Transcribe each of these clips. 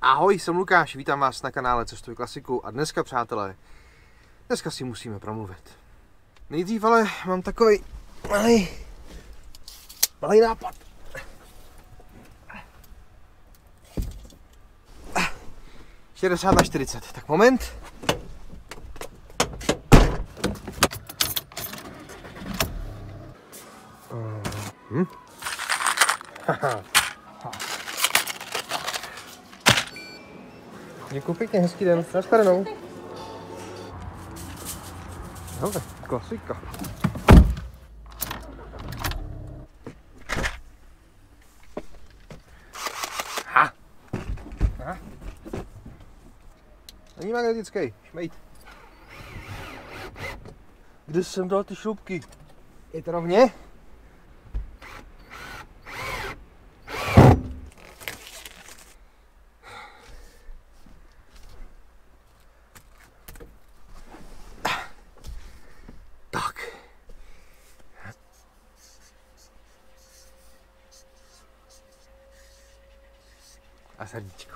Ahoj, jsem Lukáš, vítám vás na kanále Cestuj klasiku a dneska, přátelé, dneska si musíme promluvit. Nejdřív ale mám takový malý nápad. Ah, 60/40, tak moment. Děkuji pěkně, hezký den, nashledanou. Hele, klasika. Ha! Ha! Není magnetický, šmejt. Kde jsem dal ty šroubky? Je to rovně? A srdíčko.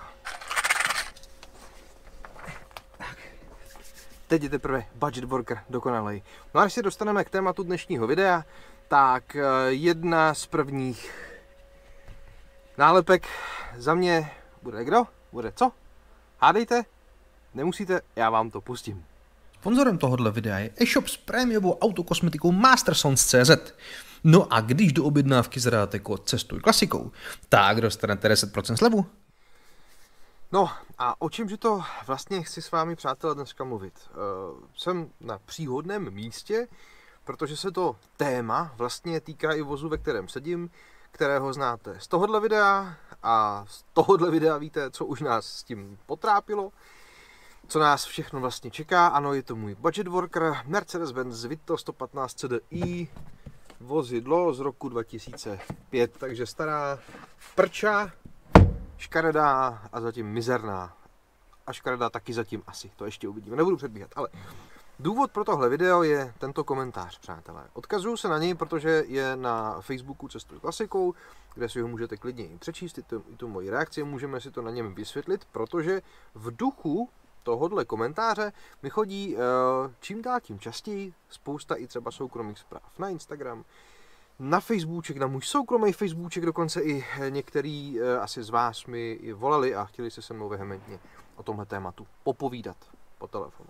Tak. Teď je teprve budget worker dokonalej. No a když se dostaneme k tématu dnešního videa, tak jedna z prvních nálepek za mě bude kdo? Bude co? Hádejte? Nemusíte, já vám to pustím. Sponzorem tohohle videa je e-shop s prémiovou autokosmetikou Mastersons.cz. No a když do objednávky zadáte kód Cestuj klasikou, tak dostanete 10% slevu. No a o čemže to vlastně chci s vámi, přátelé, dneska mluvit? Jsem na příhodném místě, protože se to téma vlastně týká i vozu, ve kterém sedím, kterého znáte z tohohle videa a z tohohle videa víte, co už nás s tím potrápilo, co nás všechno vlastně čeká. Ano, je to můj budget worker Mercedes-Benz Vito 115 CDI, vozidlo z roku 2005, takže stará prča, škaredá a zatím mizerná. A škaredá taky zatím asi, to ještě uvidíme, nebudu předbíhat, ale důvod pro tohle video je tento komentář, přátelé. Odkazuju se na něj, protože je na Facebooku Cestuj klasikou, kde si ho můžete klidně i přečíst, i tu moji reakci, můžeme si to na něm vysvětlit, protože v duchu tohohle komentáře mi chodí čím dál tím častěji spousta i třeba soukromých zpráv na Instagram, na Facebooček, na můj soukromý Facebooček, dokonce i některý asi z vás mi volali a chtěli se mnou vehementně o tomhle tématu popovídat po telefonu.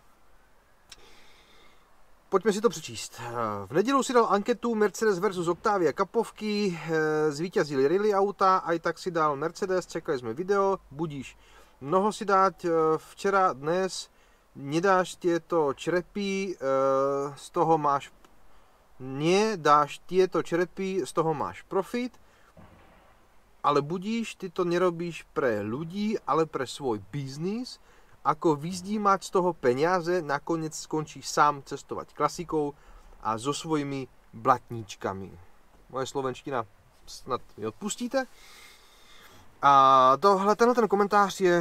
Pojďme si to přečíst. V neděli si dal anketu Mercedes versus Octavia kapovky, zvítězili rally auta, a tak si dal Mercedes, čekali jsme video, budíš. Mnoho si dát včera, dnes, nedáš tieto črepy, z toho máš dáš tieto črepy, z toho máš profit, ale budíš, ty to nerobíš pre ľudí, ale pre svoj biznis. Ako vyzdímať z toho peniaze, nakoniec skončíš sám cestovať klasikou a so svojimi blatníčkami. Moje slovenština snad mi odpustíte. A tenhle komentář je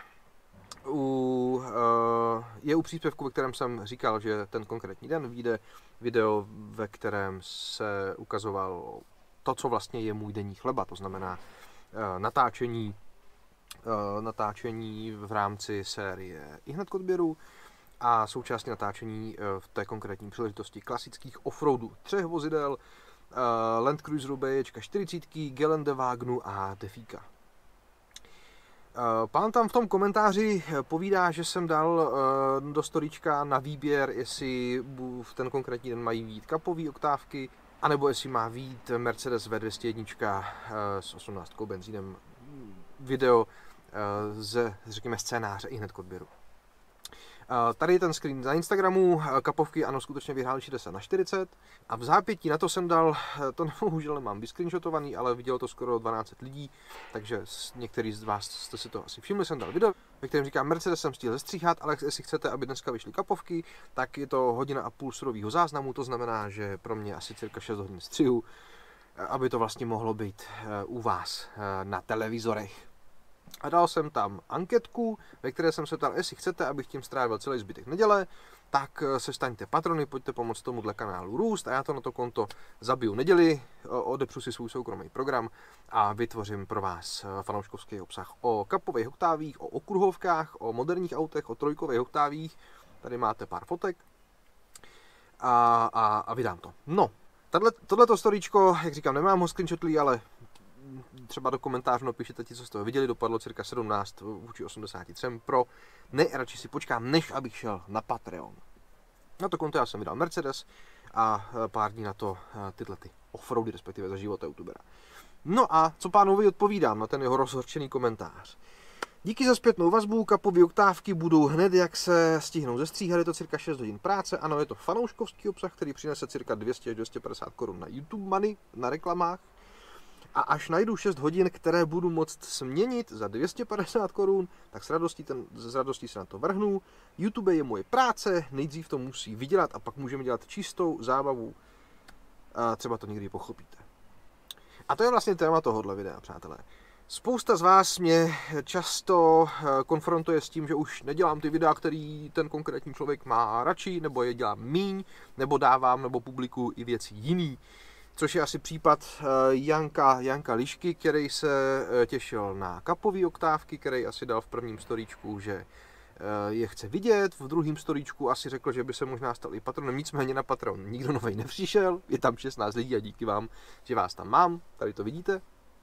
u příspěvku, ve kterém jsem říkal, že ten konkrétní den vyjde video, ve kterém se ukazovalo to, co vlastně je můj denní chleba, to znamená natáčení v rámci série ihned k odběru a současně natáčení v té konkrétní příležitosti klasických offroadů 3 vozidel, Land Cruiseru BJ40, Geländewagen a Defíka. Pán tam v tom komentáři povídá, že jsem dal do storíčka na výběr, jestli v ten konkrétní den mají vyjít kapový oktávky, anebo jestli má vyjít Mercedes V201 s 18 benzínem. Video řekněme, scénáře i hned k odběru. Tady je ten screen na Instagramu, kapovky ano, skutečně vyhrály 60/40 a v zápětí na to jsem dal, to bohužel nemám vyscreenshotovaný, ale vidělo to skoro 12 lidí, takže některý z vás jste si to asi všimli, jsem dal video, ve kterém říkám, Mercedes jsem stihl zestříhat, ale jestli chcete, aby dneska vyšly kapovky, tak je to 1,5 hodiny surového záznamu, to znamená, že pro mě asi cirka 6 hodin střihu, aby to vlastně mohlo být u vás na televizorech. A dal jsem tam anketku, ve které jsem se ptal, jestli chcete, abych tím strávil celý zbytek neděle, tak se staňte patrony, pojďte pomoct tomuhle kanálu růst a já to na to konto zabiju neděli, odepřu si svůj soukromý program a vytvořím pro vás fanouškovský obsah o kapových oktávích, o okruhovkách, o moderních autech, o trojkových oktávích. Tady máte pár fotek a vydám to. No, tohleto storíčko, jak říkám, nemám ho screenshotlý, ale třeba do komentářů napíšete ti, co jste ho viděli, dopadlo cirka 17 vůči 83 pro. Ne, radši si počkám, než abych šel na Patreon. Na to konto já jsem vydal Mercedes a pár dní na to tyhle offroady, respektive za života youtubera. No a co pánovi odpovídám na ten jeho rozhorčený komentář. Díky za zpětnou vazbu, kapové oktávky budou hned, jak se stihnou zestříhat, je to cirka 6 hodin práce. Ano, je to fanouškovský obsah, který přinese cirka 200 až 250 korun na YouTube money, na reklamách. A až najdu 6 hodin, které budu moct směnit za 250 korun, tak s radostí se na to vrhnu. YouTube je moje práce, nejdřív to musí vydělat a pak můžeme dělat čistou zábavu. A třeba to někdy pochopíte. A to je vlastně téma tohohle videa, přátelé. Spousta z vás mě často konfrontuje s tím, že už nedělám ty videa, který ten konkrétní člověk má radši, nebo je dělám míň, nebo dávám, nebo publikuju i věci jiný. Což je asi případ Janka Lišky, který se těšil na kapové oktávky, který asi dal v prvním storíčku, že je chce vidět, v druhém storíčku asi řekl, že by se možná stal i patronem, nicméně na Patreon nikdo novej nepřišel, je tam 16 lidí a díky vám, že vás tam mám, tady to vidíte.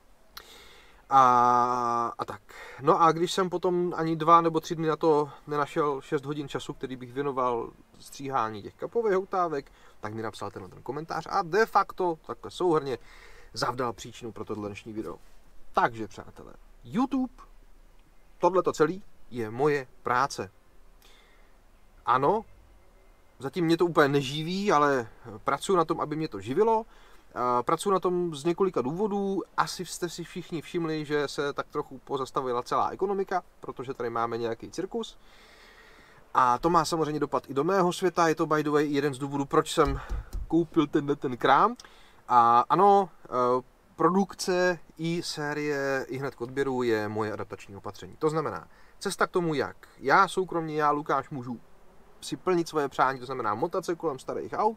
A tak. No a když jsem potom ani 2 nebo 3 dny na to nenašel 6 hodin času, který bych věnoval stříhání těch kapových oktávek, tak mi napsal ten komentář a de facto takhle souhrně zavdal příčinu pro tohle dnešní video. Takže přátelé, YouTube, tohleto celý je moje práce. Ano, zatím mě to úplně neživí, ale pracuji na tom, aby mě to živilo. Pracuji na tom z několika důvodů. Asi jste si všichni všimli, že se tak trochu pozastavila celá ekonomika, protože tady máme nějaký cirkus. A to má samozřejmě dopad i do mého světa. Je to by the way jeden z důvodů, proč jsem koupil ten krám. A ano, produkce i série i hned k odběru je moje adaptační opatření. To znamená, cesta k tomu, jak já soukromně, já Lukáš, můžu si plnit svoje přání, to znamená motat se kolem starých aut,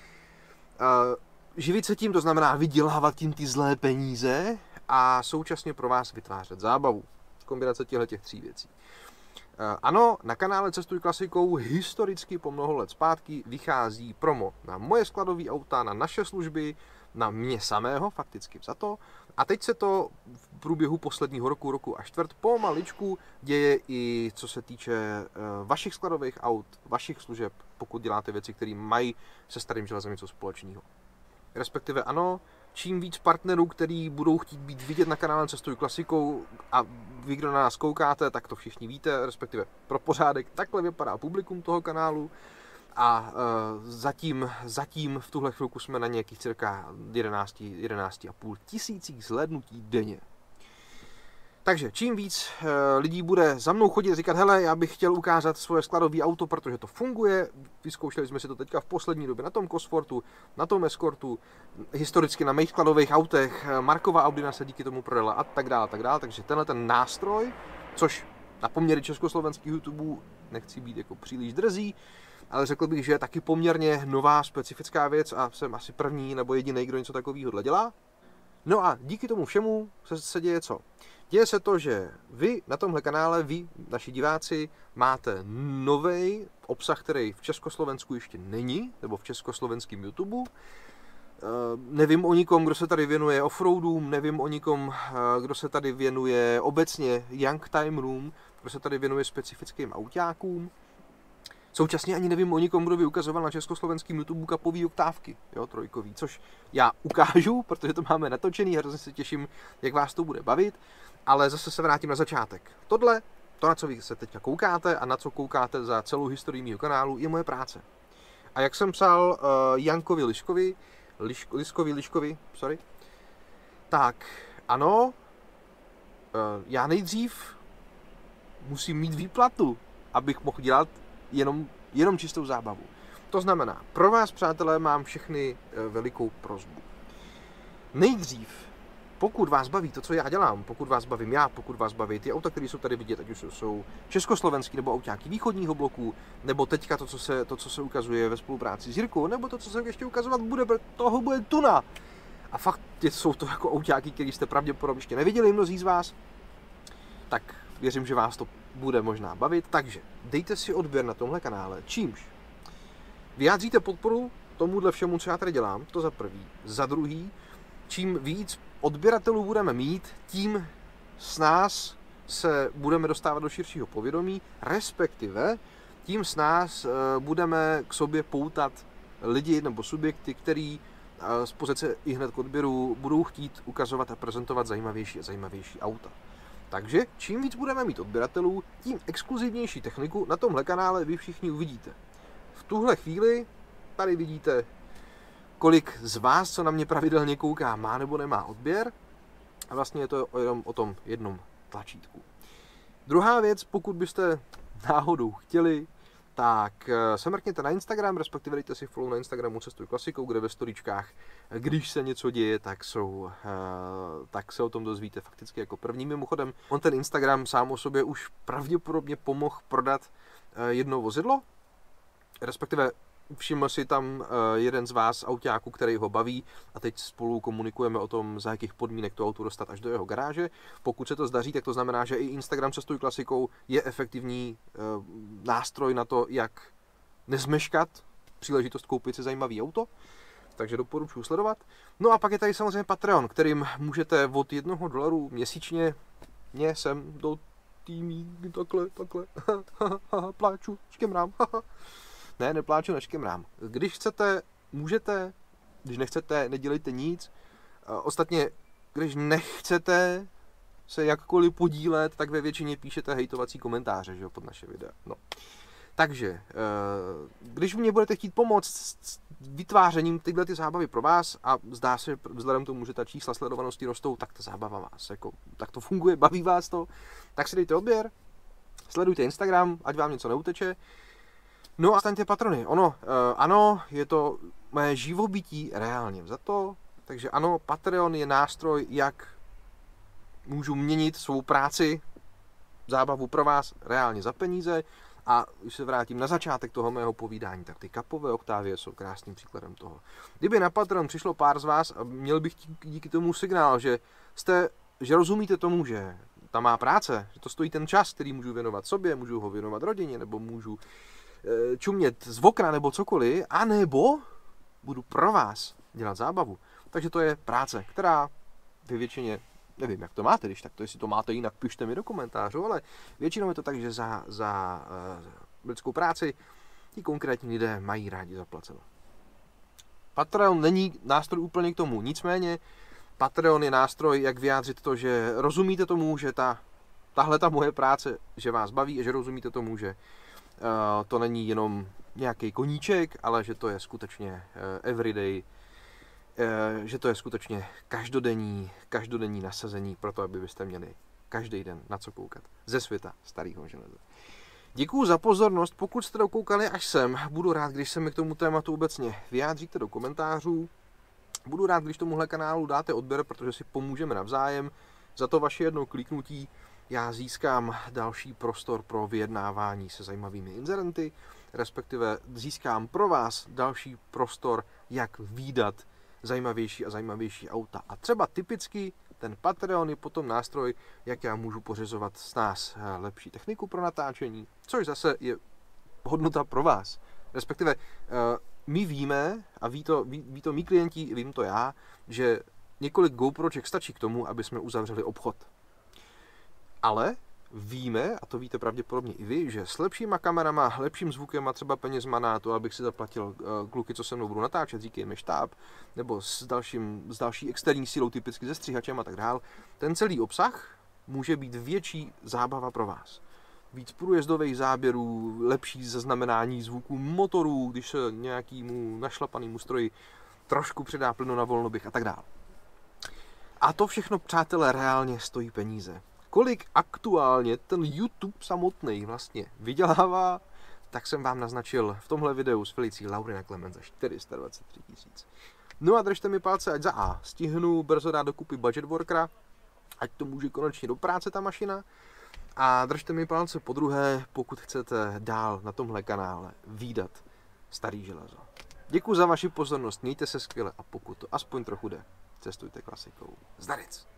živit se tím, to znamená vydělávat tím ty zlé peníze a současně pro vás vytvářet zábavu. Kombinace těchto 3 věcí. Ano, na kanále Cestuj klasikou historicky po mnoho let zpátky vychází promo na moje skladové auta, na naše služby, na mě samého, fakticky za to. A teď se to v průběhu posledního roku a čtvrt pomaličku děje i co se týče vašich skladových aut, vašich služeb, pokud děláte věci, které mají se starým železem něco společného. Respektive ano, čím víc partnerů, který budou chtít být vidět na kanále Cestuj klasikou a vy, kdo na nás koukáte, tak to všichni víte, respektive pro pořádek, takhle vypadá publikum toho kanálu a zatím v tuhle chvilku jsme na nějakých cirka 11,5 tisících zhlédnutí denně. Takže čím víc lidí bude za mnou chodit a říkat, hele, já bych chtěl ukázat svoje skladové auto, protože to funguje, vyzkoušeli jsme si to teďka v poslední době na tom Coswortu, na tom Escortu, historicky na mých skladových autech, Markova Audina se díky tomu prodala a tak dále, takže tenhle ten nástroj, což na poměry československých YouTubeů nechci být jako příliš drzý, ale řekl bych, že je taky poměrně nová specifická věc a jsem asi první nebo jediný, kdo něco takového dělá. No a díky tomu všemu se děje co? Děje se to, že vy na tomhle kanále, vy, naši diváci, máte nový obsah, který v Československu ještě není, nebo v československém YouTube. Nevím o nikom, kdo se tady věnuje offroadům, nevím o nikom, kdo se tady věnuje obecně Young Time Room, kdo se tady věnuje specifickým autákům. Současně ani nevím o nikom, kdo by ukazoval na československém YouTube kapový oktávky, jo, trojkový, což já ukážu, protože to máme natočený, hrozně se těším, jak vás to bude bavit, ale zase se vrátím na začátek. Tohle, to, na co vy se teďka koukáte a na co koukáte za celou historii mého kanálu, je moje práce. A jak jsem psal Jankovi Liškovi, tak ano, já nejdřív musím mít výplatu, abych mohl dělat jenom čistou zábavu. To znamená, pro vás, přátelé, mám všechny velikou prosbu. Nejdřív, pokud vás baví to, co já dělám, pokud vás bavím já, pokud vás baví ty auta, které jsou tady vidět, ať už jsou československý nebo autáky východního bloku, nebo teďka to, co se ukazuje ve spolupráci s Jirkou, nebo to, co se ještě ukazovat bude, toho bude tuna. a fakt jsou to jako autáky, který jste pravděpodobně ještě neviděli mnozí z vás, tak věřím, že vás to bude možná bavit. Takže dejte si odběr na tomhle kanále, čímž vyjádříte podporu tomuhle všemu, co já tady dělám, to za prvý. Za druhý, čím víc odběratelů budeme mít, tím s nás se budeme dostávat do širšího povědomí, respektive tím s nás budeme k sobě poutat lidi nebo subjekty, který z pozice i hned k odběru budou chtít ukazovat a prezentovat zajímavější a zajímavější auta. Takže čím víc budeme mít odběratelů, tím exkluzivnější techniku na tomhle kanále vy všichni uvidíte. V tuhle chvíli tady vidíte, kolik z vás, co na mě pravidelně kouká, má nebo nemá odběr. A vlastně je to jenom o tom jednom tlačítku. Druhá věc, pokud byste náhodou chtěli, tak se mrkněte na Instagram, respektive dejte si follow na Instagramu Cestuj klasikou, kde ve storíčkách, když se něco děje, tak se o tom dozvíte fakticky jako první. Mimochodem, on ten Instagram sám o sobě už pravděpodobně pomohl prodat jedno vozidlo, respektive všiml si tam jeden z vás autáků, který ho baví a teď spolu komunikujeme o tom, za jakých podmínek to auto dostat až do jeho garáže. Pokud se to zdaří, tak to znamená, že i Instagram Cestuj klasikou je efektivní nástroj na to, jak nezmeškat příležitost koupit si zajímavý auto. Takže doporučuji sledovat. No a pak je tady samozřejmě Patreon, kterým můžete od $1 měsíčně mě sem do týmí takhle, pláču, škemrám, Ne, nepláču, neškemrám. Když chcete, můžete, když nechcete, nedělejte nic. Ostatně, když nechcete se jakkoliv podílet, tak ve většině píšete hejtovací komentáře, že jo, pod naše videa. No. Takže, když mě budete chtít pomoct s vytvářením tyhle ty zábavy pro vás a zdá se, vzhledem k tomu, že ta čísla sledovanosti rostou, tak ta zábava vás, jako, tak to funguje, baví vás to, tak si dejte odběr, sledujte Instagram, ať vám něco neuteče. No a staňte patrony. Ano, je to moje živobytí reálně vzato, takže ano, Patreon je nástroj, jak můžu měnit svou práci, zábavu pro vás reálně za peníze. A když se vrátím na začátek toho mého povídání, tak ty kapové Octavie jsou krásným příkladem toho. Kdyby na Patreon přišlo pár z vás a měl bych díky tomu signál, že rozumíte tomu, že tam má práce, že to stojí ten čas, který můžu věnovat sobě, můžu ho věnovat rodině, nebo můžu čumět z okna nebo cokoliv, anebo budu pro vás dělat zábavu. Takže to je práce, která vy většině, nevím, jak to máte, když tak to, jestli to máte jinak, pište mi do komentářů, ale většinou je to tak, že za lidskou práci ti konkrétní lidé mají rádi zaplaceno. Patreon není nástroj úplně k tomu, nicméně Patreon je nástroj, jak vyjádřit to, že rozumíte tomu, že tahle ta moje práce, že vás baví a že rozumíte tomu, že to není jenom nějaký koníček, ale že to je skutečně everyday, že to je skutečně každodenní nasazení pro to, aby byste měli každý den na co koukat ze světa starého železa. Děkuju za pozornost, pokud jste dokoukali až sem, budu rád, když se mi k tomu tématu obecně vyjádříte do komentářů. Budu rád, když tomuhle kanálu dáte odběr, protože si pomůžeme navzájem. Za to vaše jedno kliknutí já získám další prostor pro vyjednávání se zajímavými inzerenty, respektive získám pro vás další prostor, jak vídat zajímavější a zajímavější auta. A třeba typicky ten Patreon je potom nástroj, jak já můžu pořizovat s nás lepší techniku pro natáčení, což zase je hodnota pro vás. Respektive my víme, a ví to mý klienti, vím to já, že několik GoProček stačí k tomu, aby jsme uzavřeli obchod. Ale víme, a to víte pravděpodobně i vy, že s lepšíma kamerama, lepším zvukem a třeba penězma na to, abych si zaplatil kluky, co se mnou budu natáčet, říkejme štáb, nebo s další externí sílou, typicky se stříhačem a tak dál, ten celý obsah může být větší zábava pro vás. Víc průjezdových záběrů, lepší zaznamenání zvuků motorů, když se nějakému našlapanému stroji trošku přidá plynu na volnoběh a tak dál. A to všechno, přátelé, reálně stojí peníze. Kolik aktuálně ten YouTube samotný vlastně vydělává, tak jsem vám naznačil v tomhle videu s Felicí Laurina Klement za 423 000. No a držte mi palce, ať za A stihnu brzo dát dokupy Budget Workera, ať to může konečně do práce ta mašina. A držte mi palce po druhé, pokud chcete dál na tomhle kanále vídat starý železo. Děkuji za vaši pozornost, mějte se skvěle a pokud to aspoň trochu jde, cestujte klasikou. Zdarec!